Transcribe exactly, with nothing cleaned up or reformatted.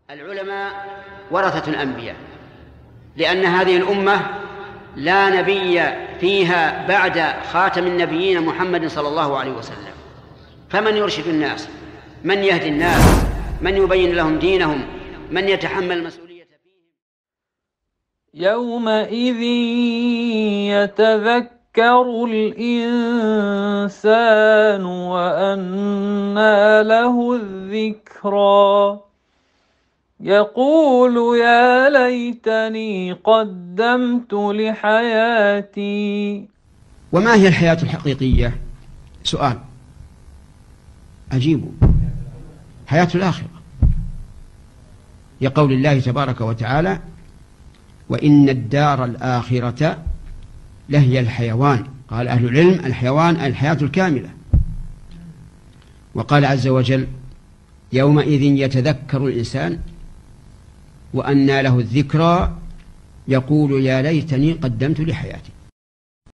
العلماء ورثة الأنبياء، لأن هذه الأمة لا نبي فيها بعد خاتم النبيين محمد صلى الله عليه وسلم، فمن يرشد الناس، من يهدي الناس، من يبين لهم دينهم، من يتحمل المسؤولية فيهم. يومئذ يتذكر الإنسان وأنى له الذكرى يقول يا ليتني قدمت لحياتي. وما هي الحياة الحقيقية؟ سؤال أجيبه. حياة الآخرة، لقول الله تبارك وتعالى وإن الدار الآخرة لهي الحيوان. قال أهل العلم الحيوان الحياة الكاملة. وقال عز وجل يومئذ يتذكر الإنسان وأنى له الذكرى يقول يا ليتني قدمت لحياتي.